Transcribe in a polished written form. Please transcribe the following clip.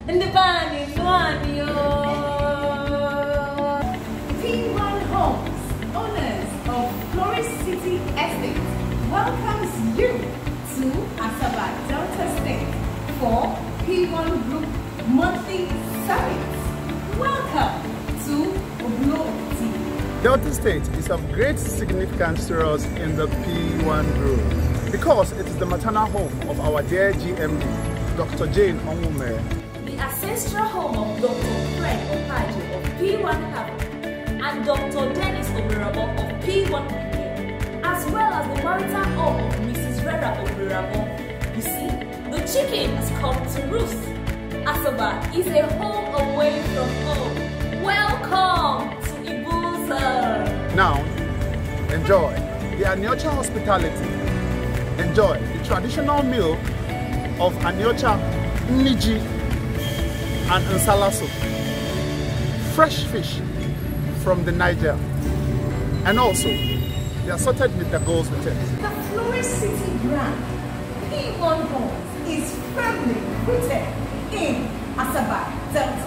And the band is one, yo. P1 Homes, owners of Florist City Estate, welcomes you to Asaba, Delta State for P1 Group Monthly Summit. Welcome to Oblo. Delta State is of great significance to us in the P1 Group because it is the maternal home of our dear GMD, Dr. Jane Onwume. The ancestral home of Dr. Fred Opaji of P1 Heaven and Dr. Dennis Oberabo of P1 Heaven, as well as the marital home of Mrs. Vera Oberabo. You see, the chicken has come to roost. Asaba is a home away from home. Welcome to Ibuza. Now, enjoy the Anyocha hospitality. Enjoy the traditional meal of Anyocha, Niji, and Nsala soup. Fresh fish from the Niger. And also, the assorted meat that goes with it. The Florist City brand, P1 Homes, is firmly rooted in Asaba, Delta